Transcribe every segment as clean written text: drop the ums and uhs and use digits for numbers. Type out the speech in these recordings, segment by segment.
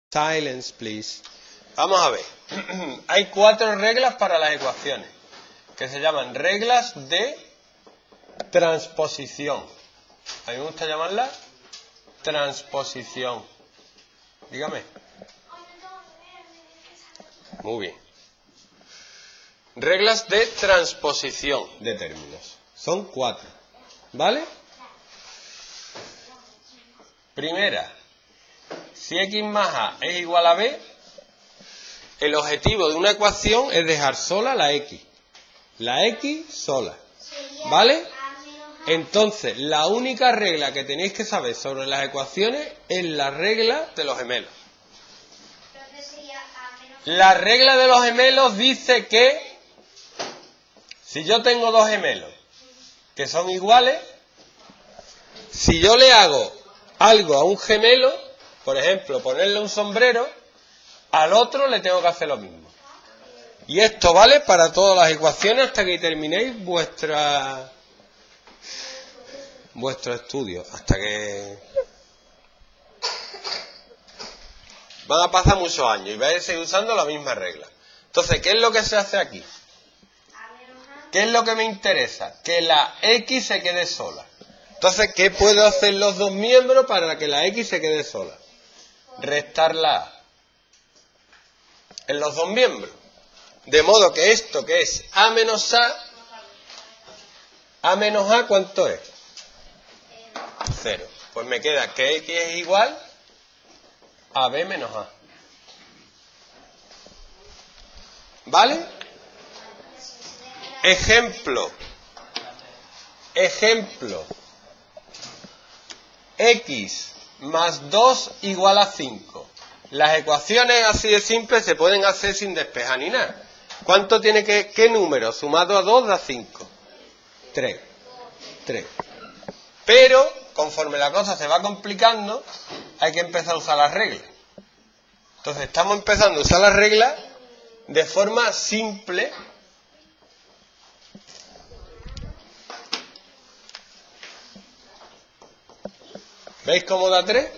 Silence, please. Vamos a ver. Hay 4 reglas para las ecuaciones, que se llaman reglas de transposición. A mí me gusta llamarlas transposición. Dígame. Muy bien. Reglas de transposición de términos. Son 4. ¿Vale? Primera. Si x más a es igual a b, el objetivo de una ecuación es dejar sola la x. La x sola. ¿Vale? Entonces, la única regla que tenéis que saber sobre las ecuaciones es la regla de los gemelos. La regla de los gemelos dice que si yo tengo 2 gemelos que son iguales, si yo le hago algo a un gemelo, por ejemplo, ponerle un sombrero, al otro le tengo que hacer lo mismo. Y esto vale para todas las ecuaciones hasta que terminéis vuestro estudio. Hasta que van a pasar muchos años y vais a seguir usando la misma regla. Entonces, ¿qué es lo que se hace aquí? ¿Qué es lo que me interesa? Que la x se quede sola. Entonces, ¿qué puedo hacer los dos miembros para que la x se quede sola? Restar la a en los dos miembros. De modo que esto que es a menos a, ¿cuánto es? 0. Pues me queda que x es igual a b menos a. ¿Vale? Ejemplo. X más 2 igual a 5. Las ecuaciones así de simples se pueden hacer sin despejar ni nada. ¿Cuánto tiene qué número sumado a 2 da 5? 3. Pero, conforme la cosa se va complicando, hay que empezar a usar las reglas. Entonces, estamos empezando a usar las reglas de forma simple. ¿Veis cómo da 3?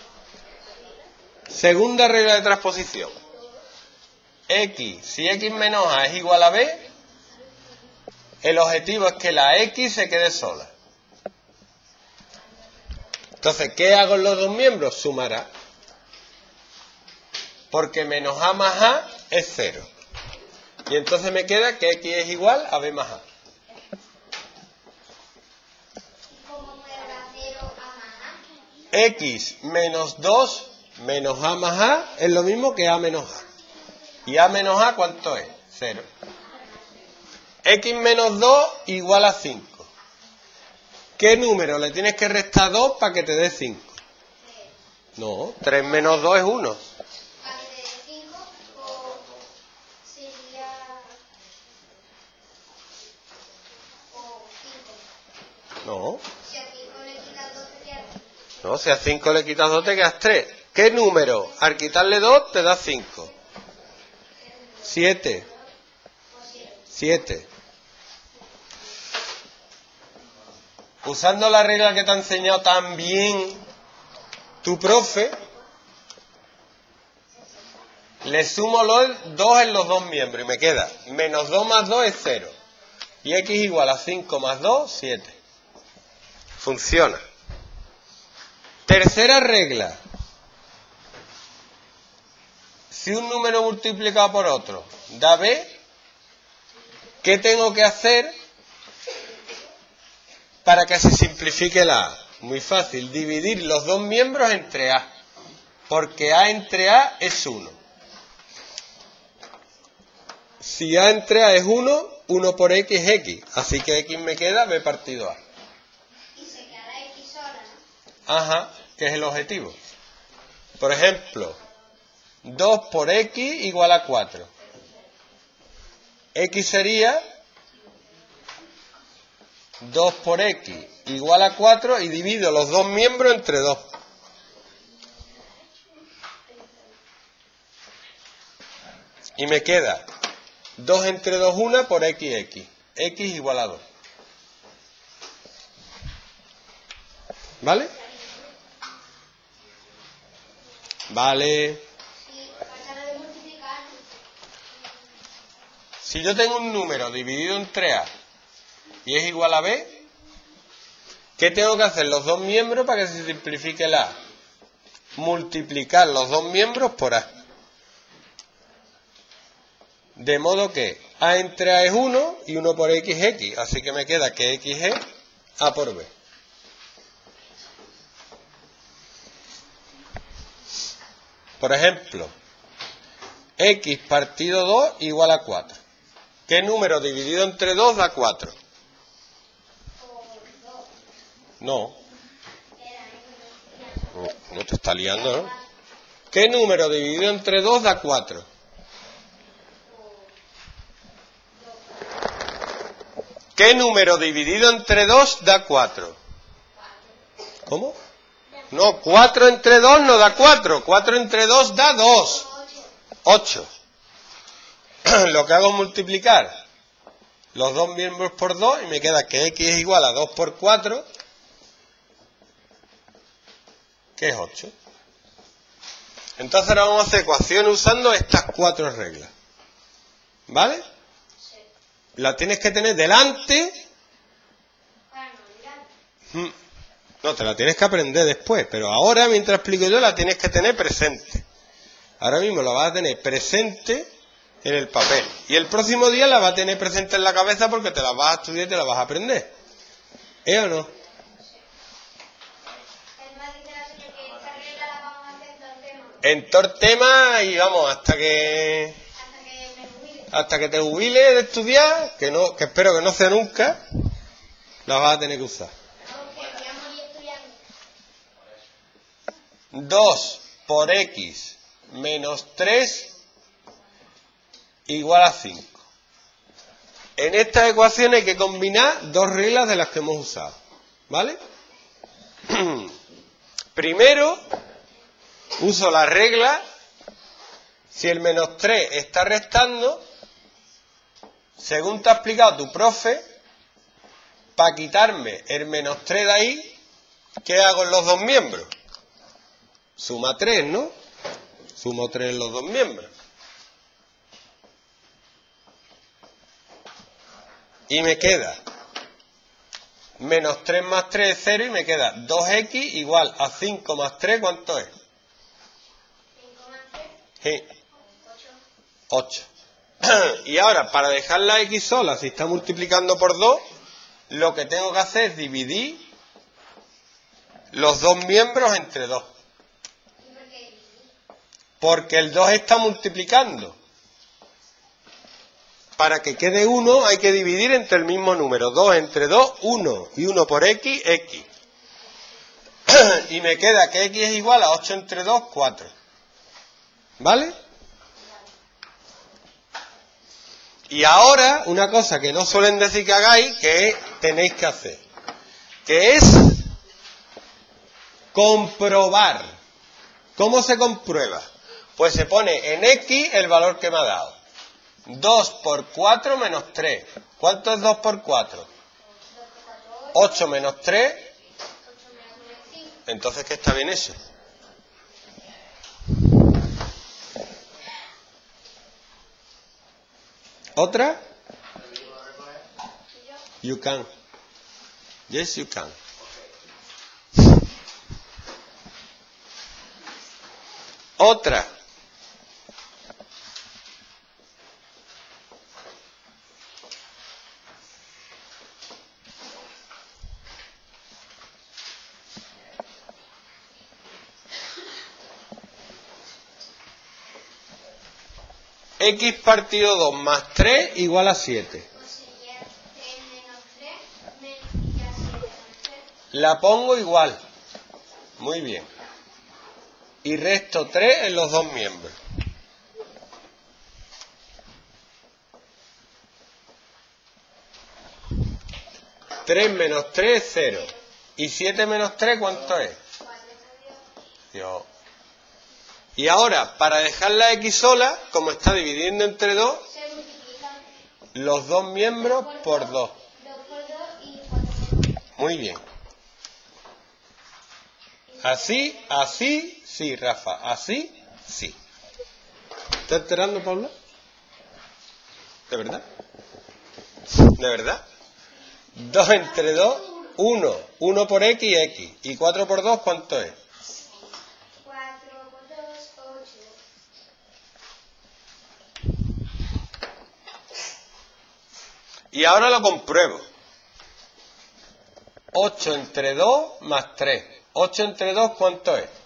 Segunda regla de transposición. Si x menos a es igual a b, el objetivo es que la x se quede sola. Entonces, ¿qué hago en los dos miembros? Sumar a. Porque menos a más a es 0. Y entonces me queda que x es igual a b más a. X menos 2 menos a más a es lo mismo que a menos a. ¿Y a menos a cuánto es? 0. X menos 2 igual a 5. ¿Qué número le tienes que restar 2 para que te dé 5? No, 3 menos 2 es 1. No. No, si a 5 le quitas 2 te quedas 3. ¿Qué número? Al quitarle 2 te da 5. 7. Usando la regla que te ha enseñado tan bien tu profe, le sumo los 2 en los dos miembros y me queda menos 2 más 2 es 0. Y x igual a 5 más 2, 7. Funciona. Tercera regla. Si un número multiplicado por otro da b, ¿qué tengo que hacer para que se simplifique la a? Muy fácil, dividir los dos miembros entre a, porque a entre a es 1. Si a entre a es 1, 1 por x es x, así que x me queda b partido a. Y se queda x sola, ¿no? Ajá, que es el objetivo. Por ejemplo, 2 por x igual a 4. X sería 2 por x igual a 4 y divido los dos miembros entre 2. Y me queda 2 entre 2, 1 por x. X igual a 2. ¿Vale? Vale. Si yo tengo un número dividido entre A y es igual a B, ¿qué tengo que hacer los dos miembros para que se simplifique el A? Multiplicar los dos miembros por A. De modo que A entre A es 1 y 1 por X es X. Así que me queda que X es A por B. Por ejemplo, X partido 2 igual a 4. ¿Qué número dividido entre 2 da 4? No. No te está liando, ¿no? ¿Qué número dividido entre 2 da 4? ¿Qué número dividido entre 2 da 4? ¿Cómo? No, 4 entre 2 no da 4. 4 entre 2 da 2. 8. Lo que hago es multiplicar los dos miembros por 2 y me queda que X es igual a 2 por 4, que es 8. Entonces ahora vamos a hacer ecuaciones usando estas 4 reglas. ¿Vale? La tienes que tener delante. No, te la tienes que aprender después, pero ahora, mientras explico yo, la tienes que tener presente. Ahora mismo la vas a tener presente en el papel. Y el próximo día la vas a tener presente en la cabeza porque te la vas a estudiar y te la vas a aprender. ¿Es o no? En todo el tema y vamos, hasta que te jubiles de estudiar, que espero que no sea nunca, la vas a tener que usar. 2 por X menos 3 igual a 5. En esta ecuación hay que combinar dos reglas de las que hemos usado. ¿Vale? Primero, uso la regla, si el menos 3 está restando, según te ha explicado tu profe, para quitarme el menos 3 de ahí, ¿qué hago en los dos miembros? Suma 3, ¿no? Sumo 3 en los dos miembros. Y me queda menos 3 más 3 es 0 y me queda 2x igual a 5 más 3, ¿cuánto es? 5 más 3. Sí. 8. Y ahora, para dejar la x sola, si está multiplicando por 2, lo que tengo que hacer es dividir los dos miembros entre 2. Porque el 2 está multiplicando. Para que quede 1 hay que dividir entre el mismo número. 2 entre 2, 1. Y 1 por x, x. Y me queda que x es igual a 8 entre 2, 4. ¿Vale? Y ahora, una cosa que no suelen decir que hagáis, que tenéis que hacer. Que es comprobar. ¿Cómo se comprueba? Pues se pone en x el valor que me ha dado. 2 por 4 menos 3. ¿Cuánto es 2 por 4? 8 menos 3. Entonces, ¿qué está bien eso? ¿Otra? You can. Yes, you can. Otra. X partido 2 más 3 igual a 7. La pongo igual. Muy bien. Y resto 3 en los dos miembros. 3 menos 3 es 0. ¿Y 7 menos 3 cuánto es? Dios. Y ahora, para dejar la x sola, como está dividiendo entre 2, los dos miembros por 2. Muy bien. Así, así, sí, Rafa. Así, sí. ¿Estás enterando, Paula? ¿De verdad? ¿De verdad? 2 entre 2, 1. 1 por x, x. ¿Y 4 por 2 cuánto es? 4 por 2, 8. Y ahora lo compruebo. 8 entre 2 más 3. 8 entre 2 ¿cuánto es?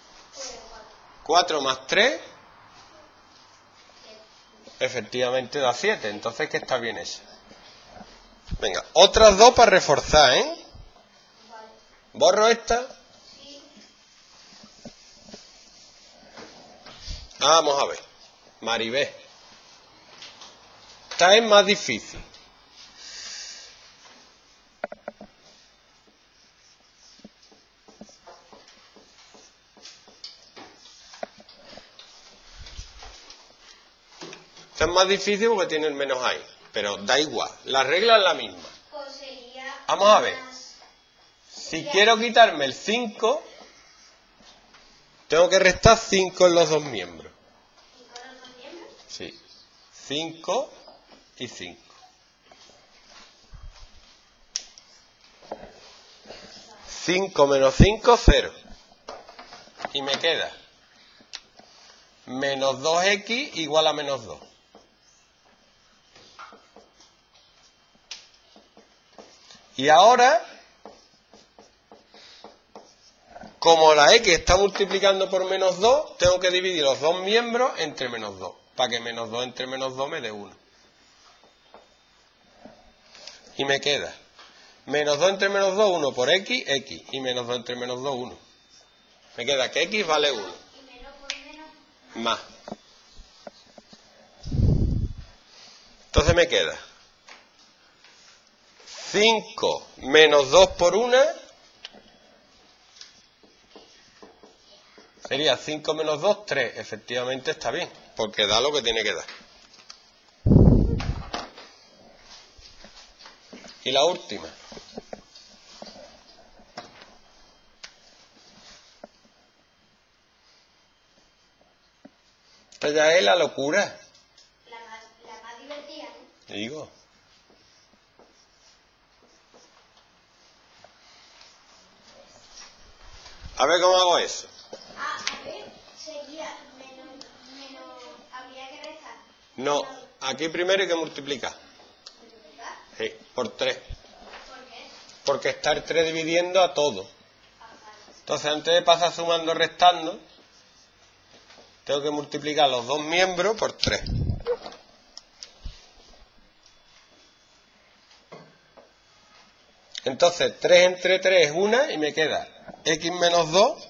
4 más 3. Efectivamente da 7. Entonces que está bien eso. Venga, otras dos para reforzar, ¿eh? ¿Borro esta? Vamos a ver. Maribé. Esta es más difícil. Esta es más difícil porque tiene el menos ahí. Pero da igual. La regla es la misma. Pues sería Vamos a ver. más. Si quiero quitarme el 5, tengo que restar 5 en los dos miembros. ¿Y con los dos miembros? Sí. 5 y 5. Cinco menos 5, 0. Y me queda menos 2x igual a menos 2. Y ahora, como la x está multiplicando por menos 2, tengo que dividir los dos miembros entre menos 2, para que menos 2 entre menos 2 me dé 1. Y me queda menos 2 entre menos 2, 1 por x, x. Y menos 2 entre menos 2, 1. Me queda que x vale 1. Y menos por menos. Más. Entonces me queda 5 menos 2 por 1 sería 5 menos 2, 3. Efectivamente está bien, porque da lo que tiene que dar. Y la última. Esta ya es la locura. La más divertida, ¿no? Digo. A ver cómo hago eso. A ver, sería menos. Habría que restar. No, aquí primero hay que multiplicar. ¿Multiplicar? Sí, por 3. ¿Por qué? Porque está el 3 dividiendo a todo. Ah, vale. Entonces, antes de pasar sumando, restando, tengo que multiplicar los dos miembros por 3. Entonces, 3 entre 3 es 1 y me queda x menos 2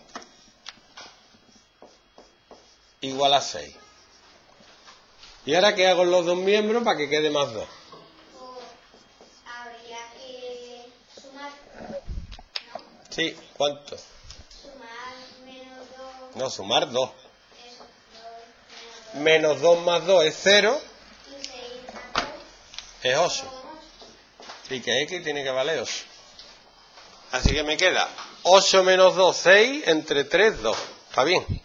igual a 6. ¿Y ahora qué hago en los dos miembros para que quede más 2? Pues habría que sumar. ¿No? Sí, ¿cuánto? Sumar menos 2. No, sumar 2. Eso, 2 Menos 2 más 2 es 0, y 6 más 2 es 8. son 8. Y que x tiene que valer 8. Así que me queda 8 menos 2, 6, entre 3, 2. ¿Está bien?